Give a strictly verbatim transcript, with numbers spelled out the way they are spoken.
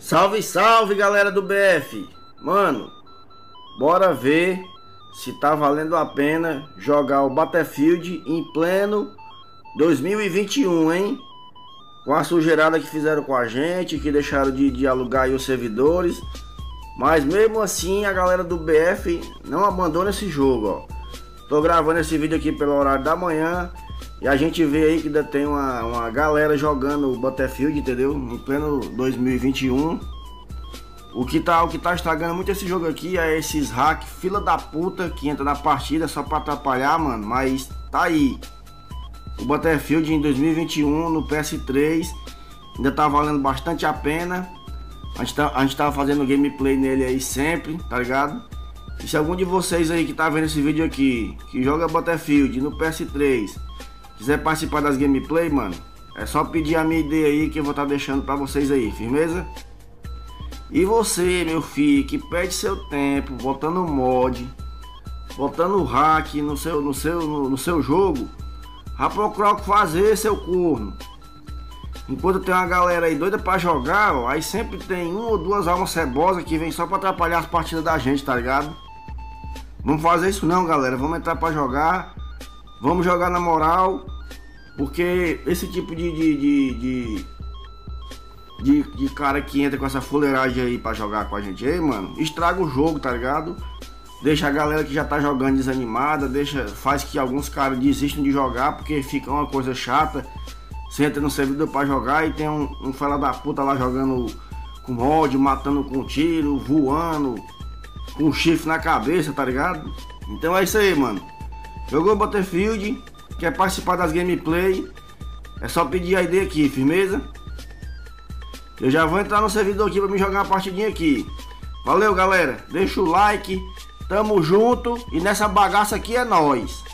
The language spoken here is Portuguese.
Salve, salve, galera do B F. Mano, bora ver se tá valendo a pena jogar o Battlefield em pleno dois mil e vinte e um, hein? Com a sujeirada que fizeram com a gente, que deixaram de, de alugar aí os servidores. Mas mesmo assim a galera do B F não abandona esse jogo, ó. Tô gravando esse vídeo aqui pelo horário da manhã e a gente vê aí que ainda tem uma, uma galera jogando o Battlefield, entendeu? Em pleno dois mil e vinte e um. O que tá, o que tá estragando muito esse jogo aqui é esses hack fila da puta que entra na partida só pra atrapalhar, mano. Mas tá aí. O Battlefield em dois mil e vinte e um no P S três ainda tá valendo bastante a pena. A gente, tá, a gente tava fazendo gameplay nele aí sempre, tá ligado? E se algum de vocês aí que tá vendo esse vídeo aqui, que joga Battlefield no P S três, quiser participar das gameplay, mano, é só pedir a minha ideia aí que eu vou estar tá deixando pra vocês aí, firmeza? E você, meu filho, que perde seu tempo botando mod, botando hack no seu, no seu, no, no seu jogo, vai procurar o que fazer, seu corno. Enquanto tem uma galera aí doida pra jogar, ó, aí sempre tem uma ou duas almas cebosas que vem só pra atrapalhar as partidas da gente, tá ligado? Vamos fazer isso não, galera. Vamos entrar pra jogar. Vamos jogar na moral. Porque esse tipo de de, de, de, de, de cara que entra com essa fuleiragem aí pra jogar com a gente aí, mano, estraga o jogo, tá ligado? Deixa a galera que já tá jogando desanimada. Deixa, faz que alguns caras desistam de jogar porque fica uma coisa chata. Você entra no servidor pra jogar e tem um, um fela da puta lá jogando com mod, matando com tiro, voando, com chifre na cabeça, tá ligado? Então é isso aí, mano. Jogou Battlefield, quer participar das gameplay, é só pedir a ideia aqui, firmeza? Eu já vou entrar no servidor aqui pra me jogar uma partidinha aqui. Valeu, galera. Deixa o like, tamo junto e nessa bagaça aqui é nóis.